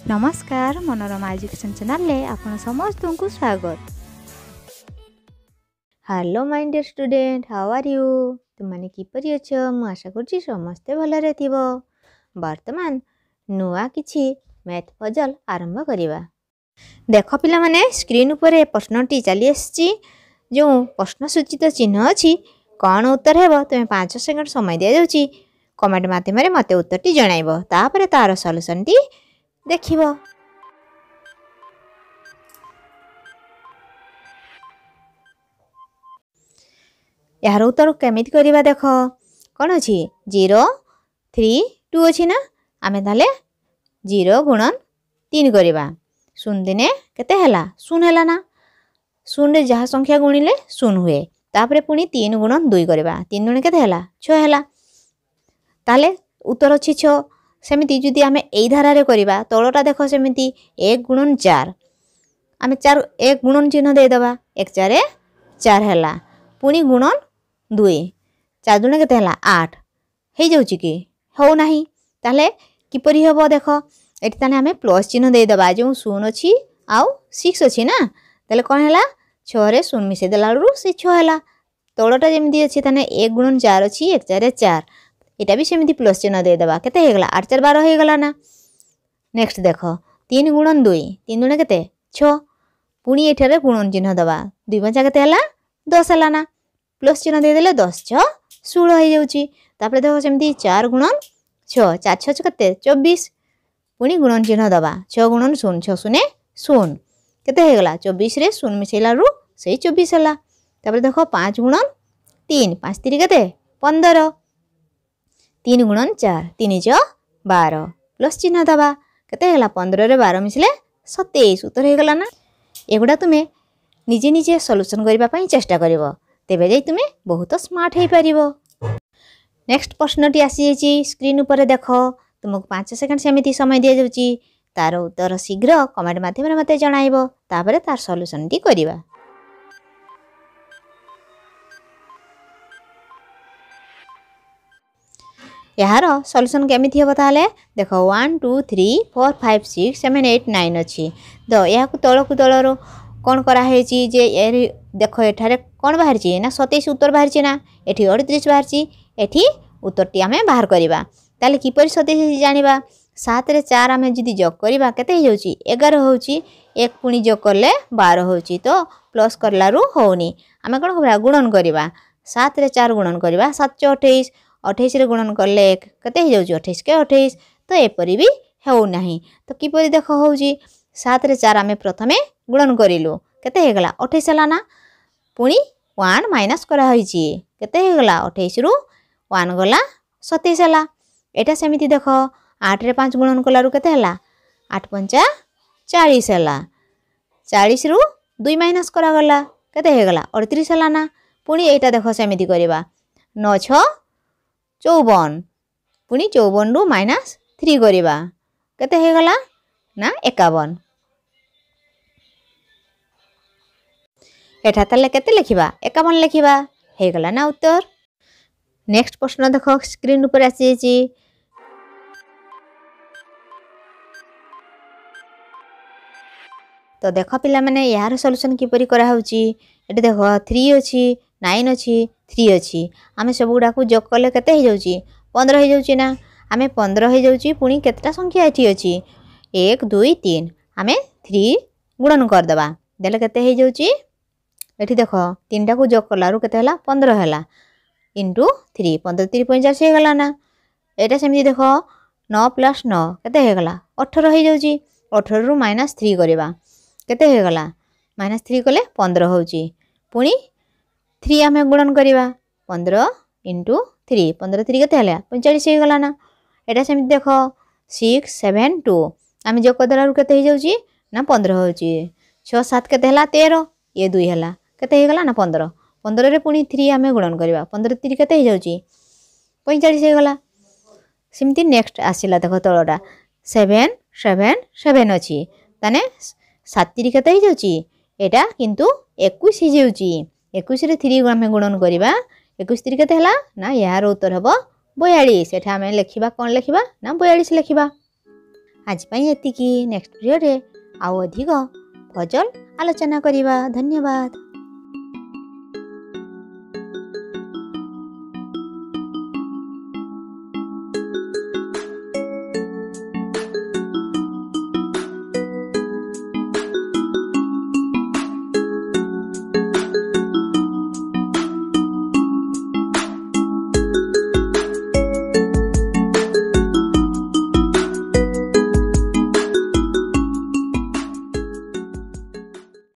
नमस्कार Manorama education channel ले आपण समस्त को स्वागत। Hello my dear student, how are you? तुमने किपरि अछ? मु आशा करछि समस्ते भलरे थिबो। वर्तमान नुआ किछि मैथ पजल आरंभ करिवा। देखो पिला माने स्क्रीन ऊपर प्रश्नटी चली आछि। जो प्रश्न सूचित चिन्ह अछि कौन उत्तर हेबो तुम 5 सेकंड समय दिया जाउछि। कमेंट माध्यम रे मते उत्तरटी जणाइबो, तापर तार सॉल्यूशन टी देखिबो। यार उत्तर केमिति करिबा देख कौन अछि 0 3 2 अछि ना। आमे ताले 0 गुणन 3 करिबा। शून्य दिने केते हला शून्य हला ना। शून्य रे जहा संख्या गुणिले शून्य हुए। तापरे पुनी 3 गुणन 2 करिबा। 3 गुणे केते हला 6 हला। ताले उत्तर अछि 6। सेमिति जदि आमे एई धारा रे करिबा तळटा देखो सेमिति 1 गुणन 4। आमे 4 1 गुणन चिन्ह दे दबा। 1 4 4 हला। पुनी गुणन 2 4 दुणे केते हला 8 हे जाउची कि हो नाही। ताले किपरि हबो देखो एठी ताने आमे प्लस चिन्ह दे दबा। जो शून्य अछि आउ 6 अछि ना। ताले कोन हला 6 रे शून्य मिसे देलालु से 6 हला। तळटा जेमिति अछि ताने 1 गुणन 4 अछि 1 4 4 एटा भी सेमिति प्लस चिन्ह दे दबा। केते हे गला 8 4 12 हे गला ना। नेक्स्ट देखो 3 गुणन 2 3 दुणे केते 6 पुनी एठारे गुणन चिन्ह दबा। 2 5 केते हला 10 हला ना। प्लस चिन्ह दे देले 10 6 16 हे जाउची। तापर देखो सेमिति 4 गुणन 6 4 6 केते 24 पुनी गुणन चिन्ह दबा। 6 गुणन 0 6 0 0 केते हे गला 24 रे 0 मिसेला रु से 24 हला। तापर देखो 5 गुणन 3 5 3 केते 15 3 गुणन 4 3 6 12 प्लस चिन्ह दबा। केते हेला 15 रे 12 मिसले 27 उत्तर हे गला ना। एगुडा तुमे निजे निजे सॉल्यूशन करबा पई चेष्टा करिवो, तेबे जाई तुमे बहुत स्मार्ट हे परिवो। नेक्स्ट प्रश्नटी आसी जेची स्क्रीन ऊपर देखो। तुमको 5 सेकंड सेमिति समय दिया जाउची। तार उत्तर शीघ्र कमेंट माध्यम रे मते जणाइबो, तापरे तार सॉल्यूशन टी करिवा। यार सॉल्यूशन केमिति हबो ताले देखो 1 2 3 4 5 6 7 8 9 अछि। तो या को तळरो कोन करा हेची जे देखो एठारे कोन बाहर छी ना 27 उत्तर बाहर छी ना। एठी 38 बाहर छी। एठी उत्तर टी हमें बाहर करिबा। ताले किपरि 27 जानिबा 7 रे 4 हमें जदी जोग करिबा केते हे जाउची 11 होउची। 1 पुनी जोग करले 12 होउची। तो प्लस करलारु होउनी। हमें कोन करबा गुणन करिबा। 7 रे 4 गुणन करिबा 7 च 28 28 रे गुणन करले केते हे जाउची 28 के 28। तो एपरि भी हेउ नाही। तो किपरि देखो होउची 7 रे 4 हमें प्रथमे गुणन करिलु केते हे गला 28 हला ना। पुनी 1 माइनस करा होईची केते हे गला 28 रु 1 गला 27 हला। एटा सेमिति देखो 8 रे 5 गुणन कलारु केते हला 8 5 40 हला। 40 रु 2 माइनस करा गला केते हे गला 38 हला ना। पुनी एटा देखो सेमिति करिबा 9 6 54 पुनी 54 रु माइनस 3 करिबा केते हे गला ना 51। एठा तले केते लिखिबा 51 लिखिबा हे गला ना उत्तर। नेक्स्ट प्रश्न देखो स्क्रीन ऊपर आसी छी। तो देखो पिला माने यार सॉल्यूशन किपरि करा होउची। एटे देखो 3 अछि 9 अछि 3 अछि। आमे सब गुडा को जोग करले केते हे जाउची 15 हे जाउची ना। आमे 15 हे जाउची पुनी केतेटा संख्या एठी अछि 1 2 3 आमे 3 गुणन कर दबा। देले केते हे जाउची एठी देखो 3 टा को जोग करलारु केते हला 15 हला इनटू 3 15 3 50 हे गला ना। एटा सेमि देखो 9 प्लस 9 केते हे गला 18 हे जाउची। 18 रु माइनस 3 करिबा केते हे गला माइनस 3 कले 15 होउची। पुनी 3 आमे गुणन करिबा 15 इनटू 3 15 3 केते हला 45 हे गला ना। एटा सेमि देखो 6 7 2 आमे जोग करलारु केते हे जाउची ना 15 होउची। 6 7 केते हला 13 ये 2 हला केते हे गला ना 15 15 रे पुनी 3 आमे गुणन करिबा 15 3 केते हे जाउची 45 हे गला। सिमती नेक्स्ट आसिला देखो तळटा 7 7 7 अछि ताने 7 3 केते हे जाउची एटा किंतु 21 हे जाउची। 21 रे 3 आमे गुणन करिबा 21 3 केते हला ना यार उत्तर हबो 42। एठा आमे लिखिबा कोन लिखिबा ना 42 लिखिबा। आज ପାଇଁ ଏତିକି। ନେକ୍ସଟ ଭିଡ଼ିଓରେ ଆଉ ଅଧିକ ପଜଲ ଆଲୋଚନା କରିବା। ଧନ୍ୟବାଦ।